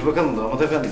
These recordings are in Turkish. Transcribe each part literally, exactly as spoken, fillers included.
Gir bakalım damat efendi.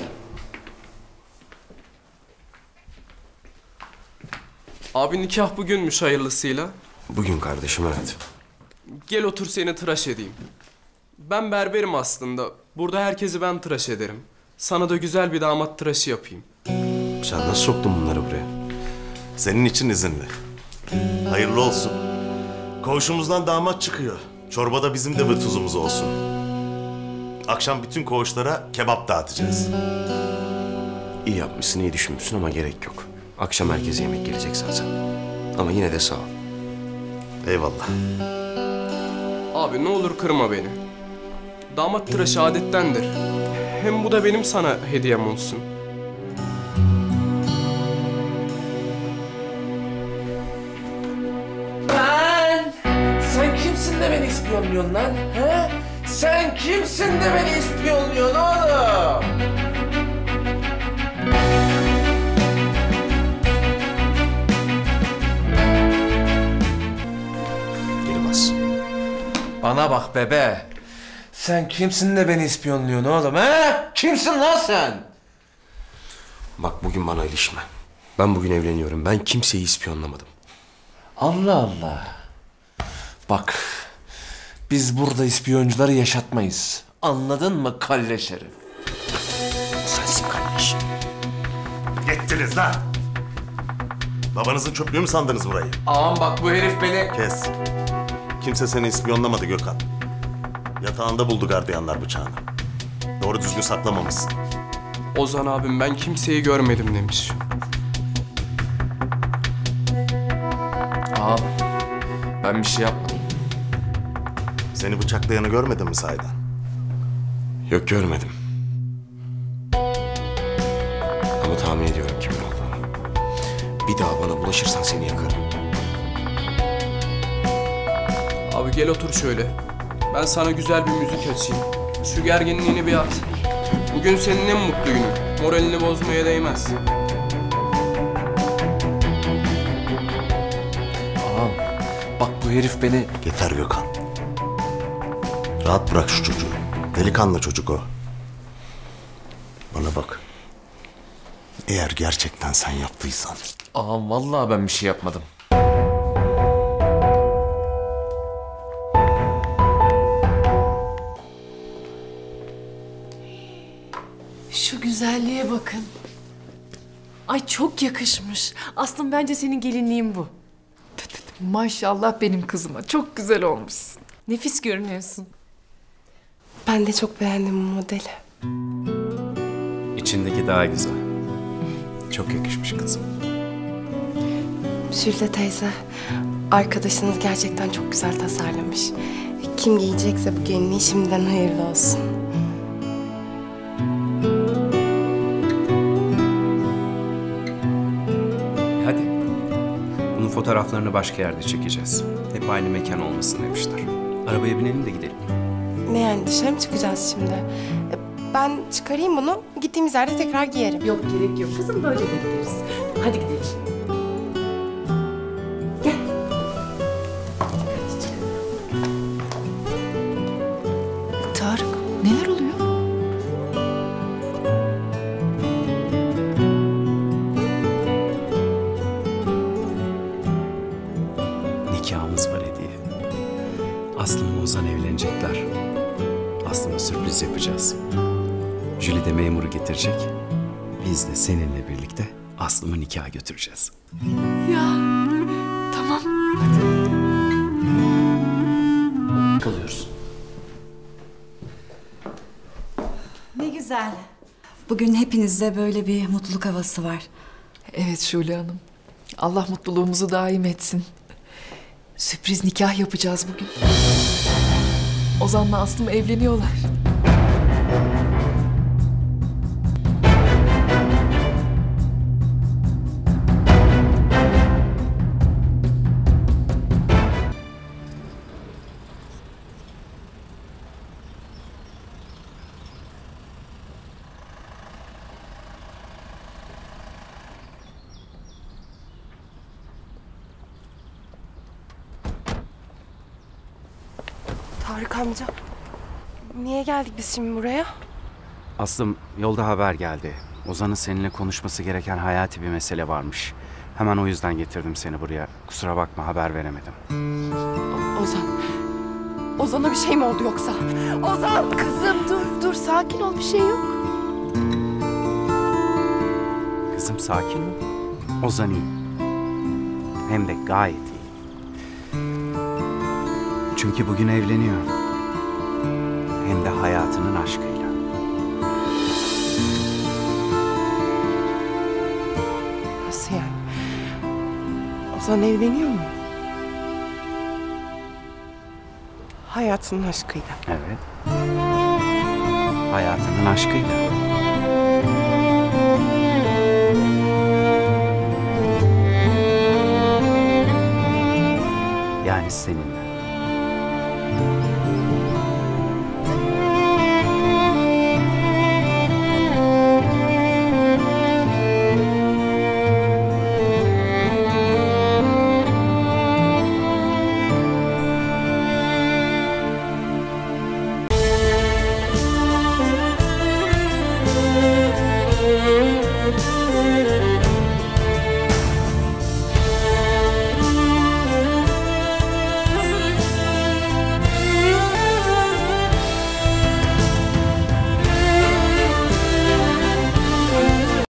Abi nikah bugünmüş hayırlısıyla. Bugün kardeşim, evet. Gel otur seni tıraş edeyim. Ben berberim aslında. Burada herkesi ben tıraş ederim. Sana da güzel bir damat tıraşı yapayım. Sen nasıl soktun bunları buraya? Senin için izinli. Hayırlı olsun. Koğuşumuzdan damat çıkıyor. Çorbada bizim de bir tuzumuz olsun. Akşam bütün koğuşlara kebap dağıtacağız. İyi yapmışsın, iyi düşünmüşsün ama gerek yok. Akşam herkese yemek gelecek zaten. Ama yine de sağ ol. Eyvallah. Abi ne olur kırma beni. Damat tıraşı adettendir. Hem bu da benim sana hediyem olsun. Lan! Sen kimsin de beni ispiyonluyorsun lan? He? Sen kimsin de beni ispiyonluyorsun oğlum? Geri bas. Bana bak bebe. Sen kimsin de beni ispiyonluyorsun oğlum he? Kimsin lan sen? Bak bugün bana ilişme. Ben bugün evleniyorum. Ben kimseyi ispiyonlamadım. Allah Allah. Bak. Biz burada ispiyoncuları yaşatmayız. Anladın mı kalle şerif? Sensin kardeş. Yettiniz lan! Babanızın çöplüğü mü sandınız burayı? Ağam bak bu herif beni... Kes. Kimse seni ispiyonlamadı Gökhan. Yatağında buldu gardiyanlar bıçağını. Doğru düzgün saklamamışsın. Ozan abim ben kimseyi görmedim demiş. Ağam ben bir şey yapmadım. Seni bıçaklayanı görmedin mi sahiden? Yok, görmedim. Ama tahmin ediyorum kimin olduğunu. Bir daha bana bulaşırsan seni yakarım. Abi gel otur şöyle. Ben sana güzel bir müzik açayım. Şu gerginliğini bir at. Bugün senin en mutlu günün. Moralini bozmaya değmez. Ağam bak bu herif beni... Yeter Gökhan. Rahat bırak şu çocuğu. Delikanlı çocuk o. Bana bak. Eğer gerçekten sen yaptıysan... Ağam vallahi ben bir şey yapmadım. Şu güzelliğe bakın. Ay çok yakışmış. Aslında bence senin gelinliğin bu. Maşallah benim kızıma. Çok güzel olmuşsun. Nefis görünüyorsun. Ben de çok beğendim bu modeli. İçindeki daha güzel. Çok yakışmış kızım. Jülde teyze, arkadaşınız gerçekten çok güzel tasarlamış. Kim giyecekse bu gelinliği şimdiden hayırlı olsun. Hadi. Bunun fotoğraflarını başka yerde çekeceğiz. Hep aynı mekan olmasın demişler. Arabaya binelim de gidelim. Ne yani dışarı mı çıkacağız şimdi? E, Ben çıkarayım bunu, gittiğimiz yerde tekrar giyerim. Yok gerek yok kızım böyle de gideriz. Hadi gidelim. Gel. Tarık, neler oluyor? Nikahımız var hediye. Aslı'nın Ozan evlenecekler. Aslı'na sürpriz yapacağız. Jüli de memuru getirecek. Biz de seninle birlikte Aslı'mı nikaha götüreceğiz. Ya, tamam. Kalıyoruz. Ne güzel. Bugün hepinizde böyle bir mutluluk havası var. Evet Şule Hanım. Allah mutluluğumuzu daim etsin. Sürpriz nikah yapacağız bugün. Ozan'la Aslım evleniyorlar. Tarık amca, niye geldik biz şimdi buraya? Aslım yolda haber geldi. Ozan'ın seninle konuşması gereken hayati bir mesele varmış. Hemen o yüzden getirdim seni buraya. Kusura bakma haber veremedim. O- Ozan. Ozan'a bir şey mi oldu yoksa? Ozan! Kızım dur dur sakin ol bir şey yok. Kızım sakin ol. Ozan iyi. Hem de gayet iyi. Çünkü bugün evleniyor. Hem de hayatının aşkıyla. Nasıl yani? Ozan evleniyor mu? Hayatının aşkıyla. Evet. Hayatının aşkıyla. Yani seninle.